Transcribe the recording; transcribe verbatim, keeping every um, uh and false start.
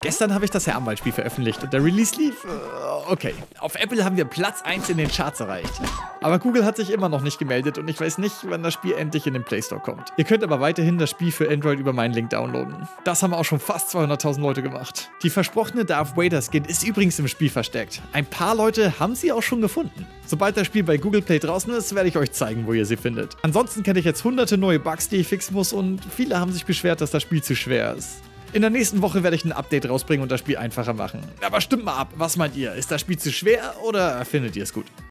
Gestern habe ich das Herrenwald-Spiel veröffentlicht und der Release lief. Äh, okay. Auf Apple haben wir Platz eins in den Charts erreicht. Aber Google hat sich immer noch nicht gemeldet und ich weiß nicht, wann das Spiel endlich in den Play Store kommt. Ihr könnt aber weiterhin das Spiel für Android über meinen Link downloaden. Das haben auch schon fast zweihunderttausend Leute gemacht. Die versprochene Darth Vader Skin ist übrigens im Spiel versteckt. Ein paar Leute haben sie auch schon gefunden. Sobald das Spiel bei Google Play draußen ist, werde ich euch zeigen, wo ihr sie findet. Ansonsten kenne ich jetzt hunderte neue Bugs, die ich fixen muss und viele haben sich beschwert, dass das Spiel zu schwer ist. In der nächsten Woche werde ich ein Update rausbringen und das Spiel einfacher machen. Aber stimmt mal ab, was meint ihr? Ist das Spiel zu schwer oder findet ihr es gut?